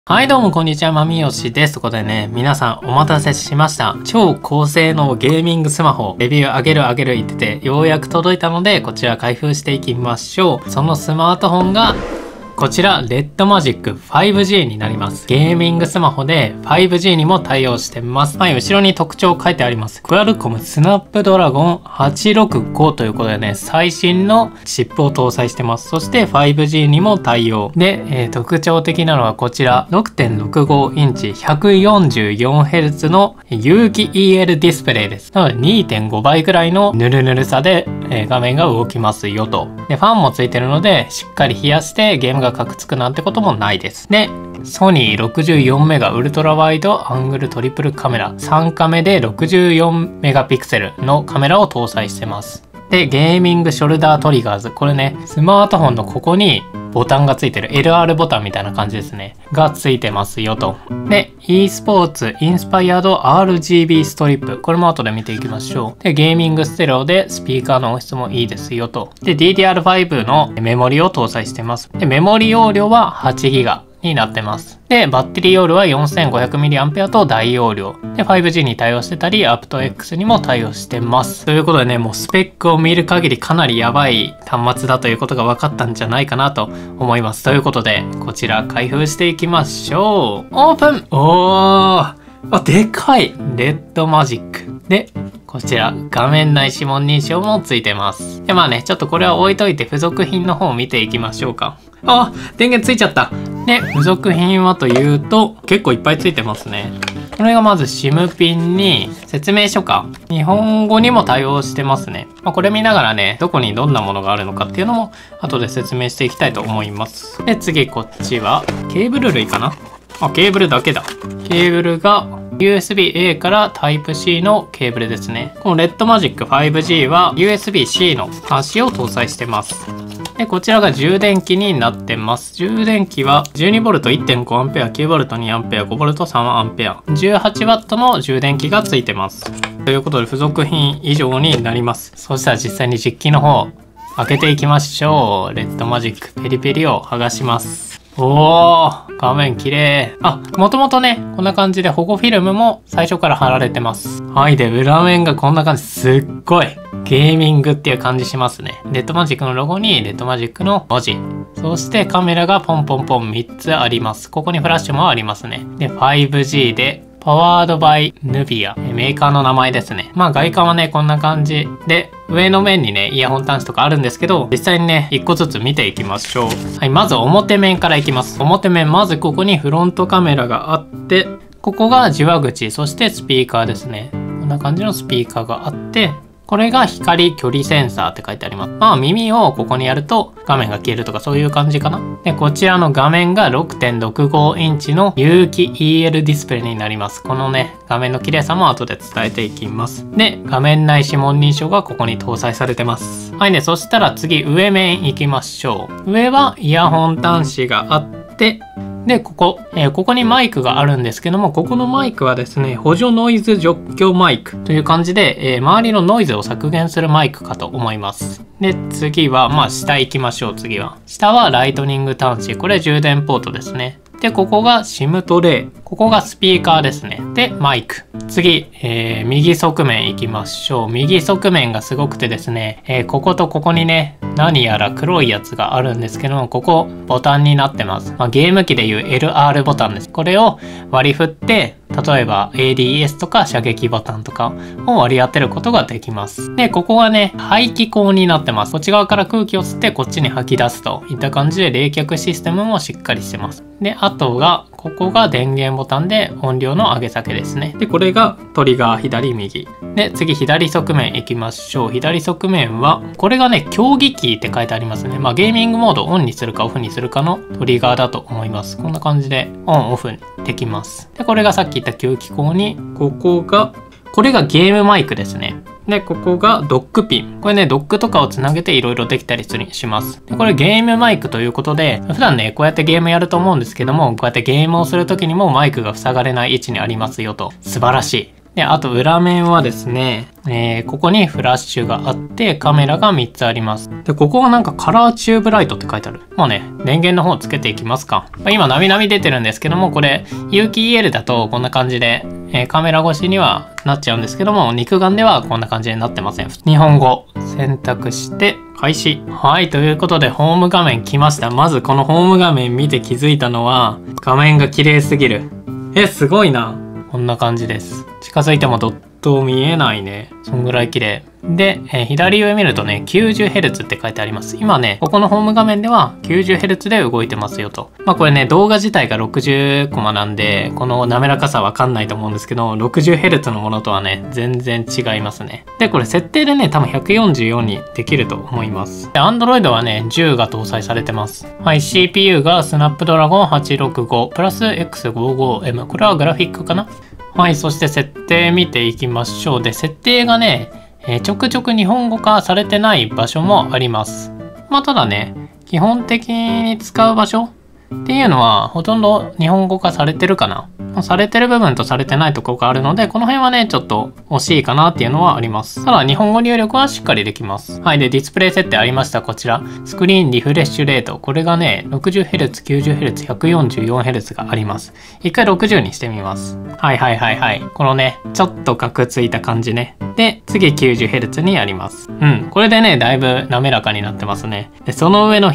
はいどうもこんにちは、まみよしです。ということでね、皆さんお待たせしました。超高性能ゲーミングスマホ、レビューあげる言ってて、ようやく届いたので、こちら開封していきましょう。そのスマートフォンが、こちら、レッドマジック 5G になります。ゲーミングスマホで 5G にも対応してます。はい、後ろに特徴書いてあります。クアルコムスナップドラゴン865ということでね、最新のチップを搭載してます。そして 5G にも対応。で、特徴的なのはこちら、6.65 インチ 144Hz の有機 EL ディスプレイです。なので 2.5 倍くらいのヌルヌルさで、画面が動きますよと。で、ファンもついてるので、しっかり冷やしてゲームがカクつくなんてこともないです。で、ソニー64メガウルトラワイドアングルトリプルカメラ3カメで64メガピクセルのカメラを搭載してます。で、ゲーミングショルダートリガーズ。これね、スマートフォンのここにボタンがついてる LR ボタンみたいな感じですね。がついてますよと。で、e スポーツインスパイアド RGB ストリップ。これも後で見ていきましょう。で、ゲーミングステレオでスピーカーの音質もいいですよと。で、DDR5 のメモリを搭載してます。で、メモリ容量は 8GB。になってます。で、バッテリー容量は 4500mAh と大容量。で、5G に対応してたり、aptX にも対応してます。ということでね、もうスペックを見る限りかなりやばい端末だということが分かったんじゃないかなと思います。ということで、こちら開封していきましょう。オープン！でかい！レッドマジック。で、こちら、画面内指紋認証もついてます。で、まあね、ちょっとこれは置いといて付属品の方を見ていきましょうか。電源ついちゃった。で、付属品はというと、結構いっぱいついてますね。これがまず SIM ピンに説明書か。日本語にも対応してますね。これ見ながらね、どこにどんなものがあるのかっていうのも後で説明していきたいと思います。で、次こっちはケーブル類かな。ケーブルだけだ。ケーブルが USB-A から Type-C のケーブルですね。このレッドマジック 5G は USB-C の端子を搭載してます。で、こちらが充電器になってます。充電器は 12V1.5A、9V2A、5V3A、18W の充電器がついてます。ということで付属品以上になります。そしたら実際に実機の方開けていきましょう。レッドマジックペリペリを剥がします。画面綺麗。もともとね、こんな感じで保護フィルムも最初から貼られてます。はい。で、裏面がこんな感じ。すっごいゲーミングっていう感じしますね。レッドマジックのロゴにレッドマジックの文字。そしてカメラがポンポンポン3つあります。ここにフラッシュもありますね。で、5G でパワードバイヌビア。メーカーの名前ですね。外観はね、こんな感じで、上の面にね、イヤホン端子とかあるんですけど、実際にね、1個ずつ見ていきましょう。はい、まず表面からいきます。表面、まずここにフロントカメラがあって、ここが受話口、そしてスピーカーですね。こんな感じのスピーカーがあって、これが光距離センサーって書いてあります。耳をここにやると画面が消えるとかそういう感じかな。で、こちらの画面が 6.65 インチの有機 EL ディスプレイになります。このね、画面の綺麗さも後で伝えていきます。で、画面内指紋認証がここに搭載されてます。はいね、そしたら次上面行きましょう。上はイヤホン端子があって、で、ここにマイクがあるんですけども、ここのマイクはですね、補助ノイズ除去マイクという感じで、周りのノイズを削減するマイクかと思います。で、次は、下行きましょう、次は。下はライトニング端子。これ充電ポートですね。で、ここが SIM トレイ。ここがスピーカーですね。で、マイク。次、右側面行きましょう。右側面がすごくてですね、こことここにね、何やら黒いやつがあるんですけども、ここボタンになってます。ゲーム機でいう LR ボタンです。これを割り振って、例えば ADS とか射撃ボタンとかを割り当てることができます。で、ここがね、排気口になってます。こっち側から空気を吸ってこっちに吐き出すといった感じで冷却システムもしっかりしてます。で、あとが、ここが電源ボタンで音量の上げ下げですね。で、これがトリガー左右。で、次左側面行きましょう。左側面は、これがね、競技キーって書いてありますね。ゲーミングモードオンにするかオフにするかのトリガーだと思います。こんな感じでオンオフできます。で、これがさっき言った吸気口に、これがゲームマイクですね。で、ここがドックピン。これね、ドックとかをつなげていろいろできたりします。で、これゲームマイクということで、普段ね、こうやってゲームやると思うんですけども、こうやってゲームをするときにもマイクが塞がれない位置にありますよと。素晴らしい。 で、あと裏面はですね、ここにフラッシュがあってカメラが3つあります。で、ここがなんかカラーチューブライトって書いてある。もうね、電源の方つけていきますか。今、なみなみ出てるんですけども、これ、有機 EL だとこんな感じで、カメラ越しにはなっちゃうんですけども、肉眼ではこんな感じになってません。日本語選択して開始。はい、ということでホーム画面来ました。まずこのホーム画面見て気づいたのは、画面が綺麗すぎる。すごいな。こんな感じです。近づいてもドット見えないね。そんぐらい綺麗。で、左上見るとね、90Hz って書いてあります。今ね、ここのホーム画面では 90Hz で動いてますよと。これね、動画自体が60コマなんで、この滑らかさわかんないと思うんですけど、60Hz のものとはね、全然違いますね。で、これ設定でね、多分144にできると思います。で、Android はね、10が搭載されてます。はい、CPU が Snapdragon 865プラス X55M。これはグラフィックかな？はい、そして設定見ていきましょう。で、設定がね、ちょくちょく日本語化されてない場所もあります。ただね、基本的に使う場所っていうのはほとんど日本語化されてるかな。されてる部分とされてないところがあるので、この辺はね、ちょっと惜しいかなっていうのはあります。ただ、日本語入力はしっかりできます。はい。で、ディスプレイ設定ありました。こちら。スクリーンリフレッシュレート。これがね、60Hz、90Hz、144Hz があります。一回60にしてみます。はいはいはいはい。このね、ちょっとカクついた感じね。で、次 90Hz にやります。これでね、だいぶ滑らかになってますね。で、その上の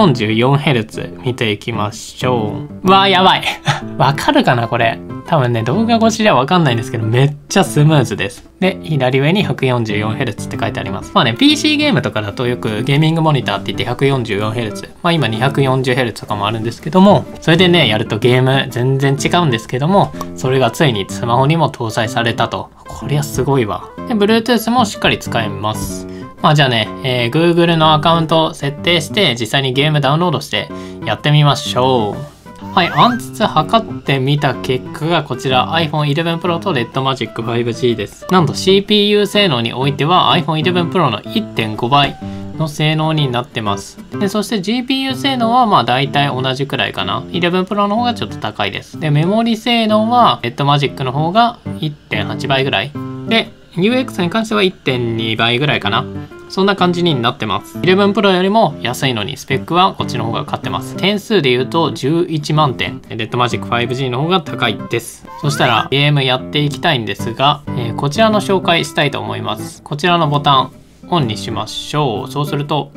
144Hz 見ていきましょう。やばい。わかるかなこれ。多分ね、動画越しじゃわかんないんですけど、めっちゃスムーズです。で、左上に 144Hz って書いてあります。PC ゲームとかだとよくゲーミングモニターって言って 144Hz。今 240Hz とかもあるんですけども、それでね、やるとゲーム全然違うんですけども、それがついにスマホにも搭載されたと。こりゃすごいわ。で、Bluetooth もしっかり使えます。じゃあね、Google のアカウントを設定して実際にゲームダウンロードしてやってみましょう。はい、暗筒測ってみた結果がこちら iPhone 11 Pro と Redmagic 5G です。なんと CPU 性能においては iPhone 11 Pro の 1.5 倍の性能になってます。で、そして GPU 性能は大体同じくらいかな。11 Pro の方がちょっと高いです。で、メモリ性能は Redmagic の方が 1.8 倍ぐらい。で、UX に関しては 1.2 倍ぐらいかな。そんな感じになってます。11 Pro よりも安いのにスペックはこっちの方が勝ってます。点数で言うと11万点。Redmagic 5G の方が高いです。そしたらゲームやっていきたいんですが、こちらの紹介したいと思います。こちらのボタンオンにしましょう。そうすると、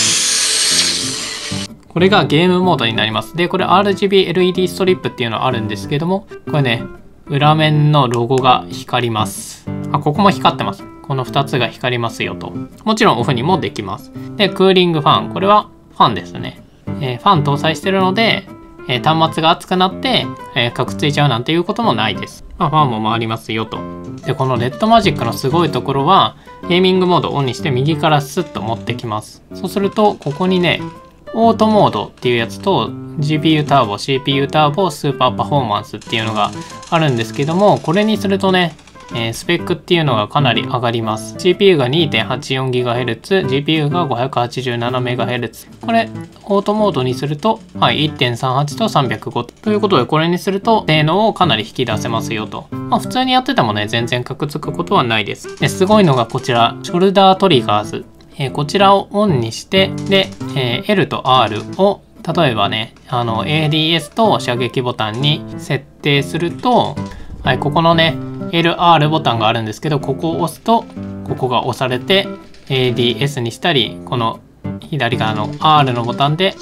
これがゲームモードになります。で、これ RGB LED ストリップっていうのはあるんですけども、これね、裏面のロゴが光ります。ここも光ってます。この2つが光りますよと。もちろんオフにもできます。で、クーリングファン。これはファンですね。ファン搭載してるので、端末が熱くなって、カクついちゃうなんていうこともないです。ファンも回りますよと。で、このRedmagicのすごいところは、ゲーミングモードをオンにして右からスッと持ってきます。そうすると、ここにね、オートモードっていうやつと GPU ターボ、CPU ターボ、スーパーパフォーマンスっていうのがあるんですけども、これにするとね、スペックっていうのがかなり上がります。CPU が 2.84GHz、GPU が 587MHz。これ、オートモードにすると、1.38 と305ということで、これにすると、性能をかなり引き出せますよと。普通にやっててもね、全然カクつくことはないです。すごいのがこちら、ショルダートリガーズ。こちらをオンにして、で、L と R を、例えばね、ADS と射撃ボタンに設定すると、ここのね、LR ボタンがあるんですけど、ここを押すと、ここが押されて ADS にしたり、この左側の R のボタンで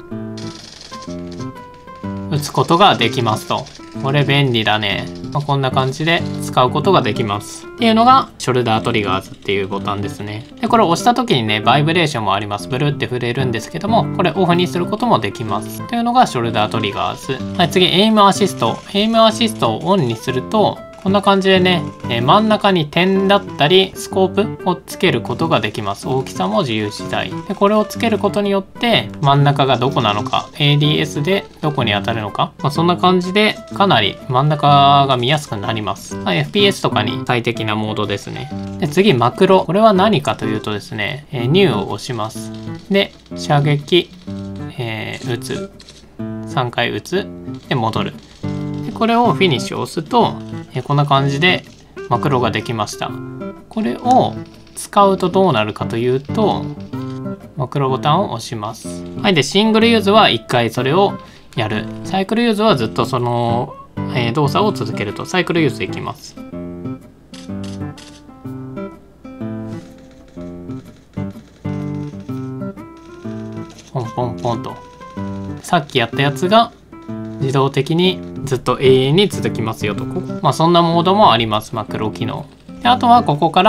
打つことができますと。これ便利だね。こんな感じで使うことができます。っていうのが、ショルダートリガーズっていうボタンですね。で、これを押した時にね、バイブレーションもあります。ブルって触れるんですけども、これオフにすることもできます。というのが、ショルダートリガーズ。次、エイムアシスト。エイムアシストをオンにすると、こんな感じでね、真ん中に点だったりスコープをつけることができます。大きさも自由自在。で、これをつけることによって真ん中がどこなのか、ADS でどこに当たるのか、そんな感じでかなり真ん中が見やすくなります。FPS とかに最適なモードですね。で、次、マクロ。これは何かというとですね、ニューを押します。で、射撃、撃つ。3回撃つ。で、戻る。これをフィニッシュを押すと、こんな感じでマクロができました。これを使うとどうなるかというと、マクロボタンを押します。はい。で、シングルユーズは1回それをやる。サイクルユーズはずっとその、動作を続けると。サイクルユーズいきます。ポンポンポンと。さっきやったやつが自動的にずっと永遠に続きますよと。まあそんなモードもあります、マクロ機能。であとはここから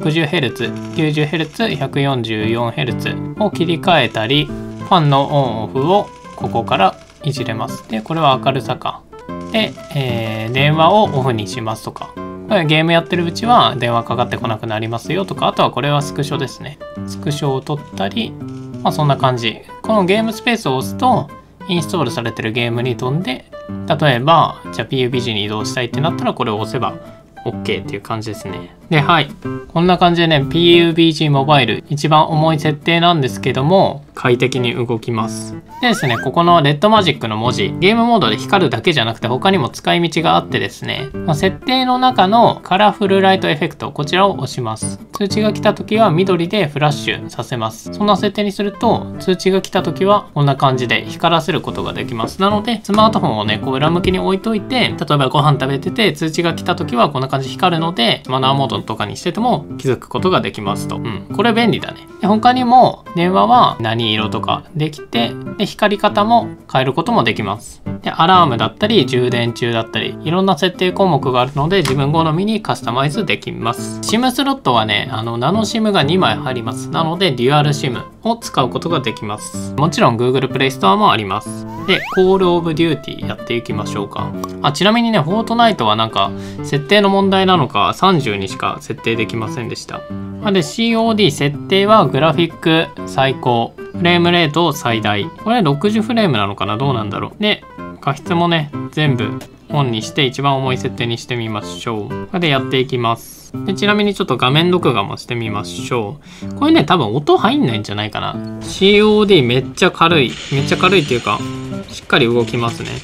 60Hz、90Hz、144Hz を切り替えたり、ファンのオンオフをここからいじれます。で、これは明るさか。で、電話をオフにしますとか。ゲームやってるうちは電話かかってこなくなりますよとか、あとはこれはスクショですね。スクショを取ったり、まあそんな感じ。このゲームスペースを押すと、インストールされてるゲームに飛んで、例えば、じゃあ PUBG に移動したいってなったらこれを押せば OK っていう感じですね。で、はい。こんな感じでね、PUBG モバイル、一番重い設定なんですけども、快適に動きます。でですね、ここのレッドマジックの文字、ゲームモードで光るだけじゃなくて他にも使い道があってですね、設定の中のカラフルライトエフェクト、こちらを押します。通知が来た時は緑でフラッシュさせます。そんな設定にすると、通知が来た時はこんな感じで光らせることができます。なので、スマートフォンをね、こう裏向きに置いといて、例えばご飯食べてて通知が来た時はこんな感じで光るので、マナーモードとかにしてても気づくことができますと。これ便利だね。で他にも電話は何色とかできて、で光り方も変えることもできます。でアラームだったり充電中だったりいろんな設定項目があるので自分好みにカスタマイズできます。SIM スロットはねナノ SIM が2枚入ります。なのでデュアル SIM を使うことができます。もちろん Google Play Store もあります。で Call of Duty やっていきましょうか。ちなみにねフォートナイトはなんか設定の問題なのか30にしか設定できませんでした。で COD 設定はグラフィック最高、フレームレート最大、これ60フレームなのかな、どうなんだろう。で画質もね全部オンにして一番重い設定にしてみましょう。これでやっていきます。でちなみにちょっと画面録画もしてみましょう。これね多分音入んないんじゃないかな。 COD めっちゃ軽いっていうかしっかり動きますね。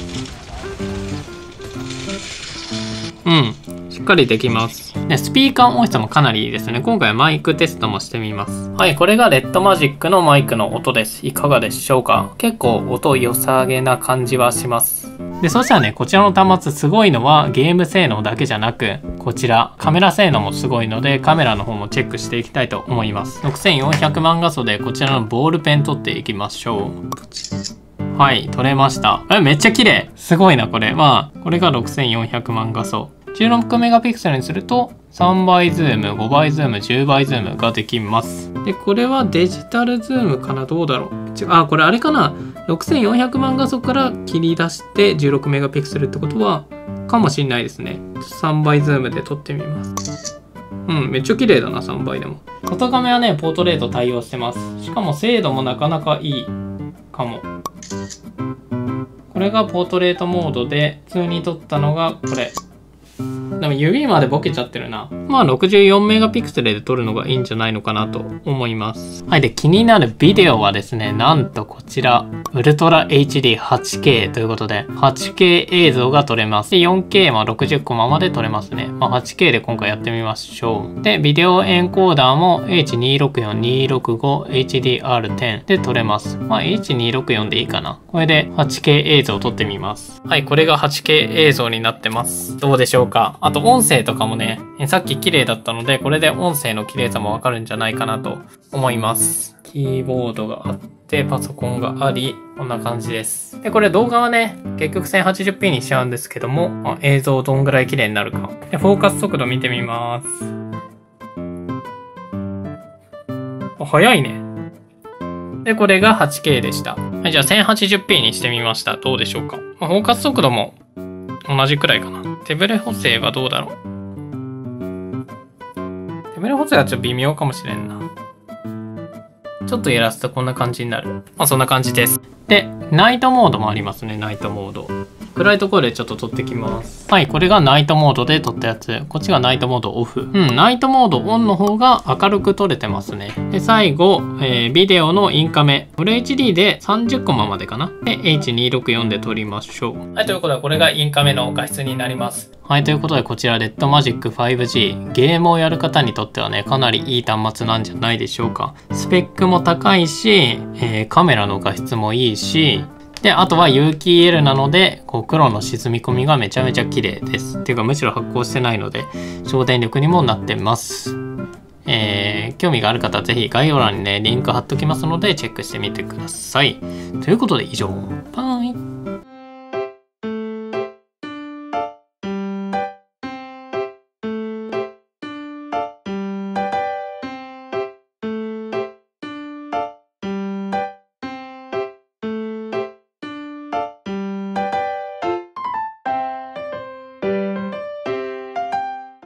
しっかりできます。でスピーカー音質もかなりいいですね。今回はマイクテストもしてみます。はい、これがレッドマジックのマイクの音です。いかがでしょうか。結構音良さげな感じはします。でそしたらねこちらの端末すごいのはゲーム性能だけじゃなく、こちらカメラ性能もすごいのでカメラの方もチェックしていきたいと思います。6400万画素でこちらのボールペン撮っていきましょう。はい、撮れました。めっちゃ綺麗。すごいなこれ。これが6400万画素。16メガピクセルにすると3倍ズーム、5倍ズーム、10倍ズームができます。で、これはデジタルズームかな、どうだろう。これあれかな。6400万画素から切り出して16メガピクセルってことはかもしれないですね。3倍ズームで撮ってみます。めっちゃ綺麗だな、3倍でも。外カメはね、ポートレート対応してます。しかも精度もなかなかいいかも。これがポートレートモードで、普通に撮ったのがこれ。でも指までボケちゃってるな。64メガピクセルで撮るのがいいんじゃないのかなと思います。はい。で、気になるビデオはですね、なんとこちら、ウルトラ HD8K ということで、8K 映像が撮れます。で、4K も60コマまで撮れますね。8K で今回やってみましょう。で、ビデオエンコーダーも H264-265HDR10 で撮れます。H264 でいいかな。これで 8K 映像を撮ってみます。はい。これが 8K 映像になってます。どうでしょうか。あと音声とかもね、さっき綺麗だったので、これで音声の綺麗さもわかるんじゃないかなと思います。キーボードがあって、パソコンがあり、こんな感じです。で、これ動画はね、結局 1080p にしちゃうんですけども、映像どんぐらい綺麗になるか。で、フォーカス速度見てみます。早いね。で、これが 8K でした。はい、じゃあ 1080p にしてみました。どうでしょうか。フォーカス速度も同じくらいかな。手ブレ補正はどうだろう。手ブレ補正はちょっと微妙かもしれんな。ちょっとやらすとこんな感じになる。そんな感じです。で、ナイトモードもありますね。ナイトモード。 暗いところでちょっと撮ってきます。はい、これがナイトモードで撮ったやつ。こっちがナイトモードオフ。ナイトモードオンの方が明るく撮れてますね。で、最後、ビデオのインカメ。フル HD で30コマまでかな。で、H264 で撮りましょう。はい、ということで、これがインカメの画質になります。はい、ということで、こちら、レッドマジック 5G。ゲームをやる方にとってはね、かなりいい端末なんじゃないでしょうか。スペックも高いし、カメラの画質もいいし、で、あとは有機 EL なので、こう黒の沈み込みがめちゃめちゃ綺麗です。っていうかむしろ発光してないので、省電力にもなってます。興味がある方はぜひ概要欄にね、リンク貼っときますので、チェックしてみてください。ということで以上、パン